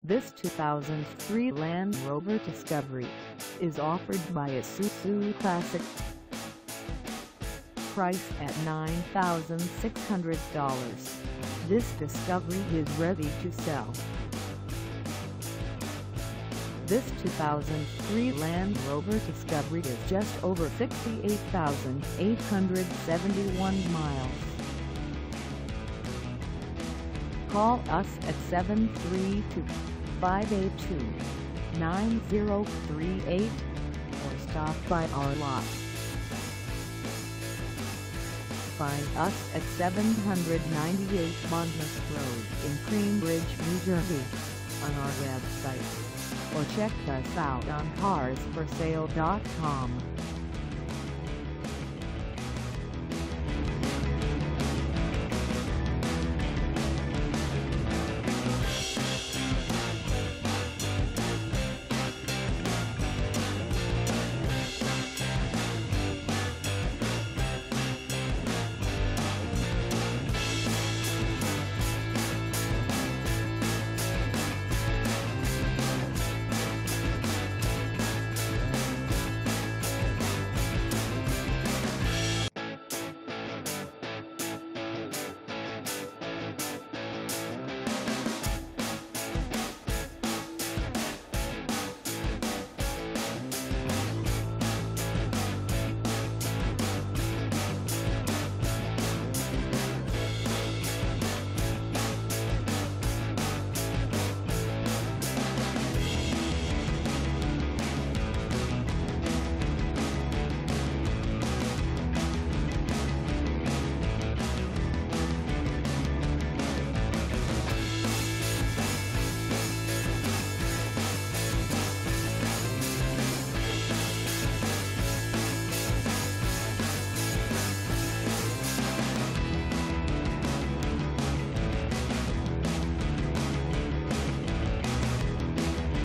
This 2003 Land Rover Discovery is offered by Isuzu Classic. Price at $9,600. This Discovery is ready to sell. This 2003 Land Rover Discovery is just over 68,871 miles. Call us at 732-582-9038 or stop by our lot. Find us at 798 Monmouth Road in Cambridge, New Jersey, on our website, or check us out on carsforsale.com.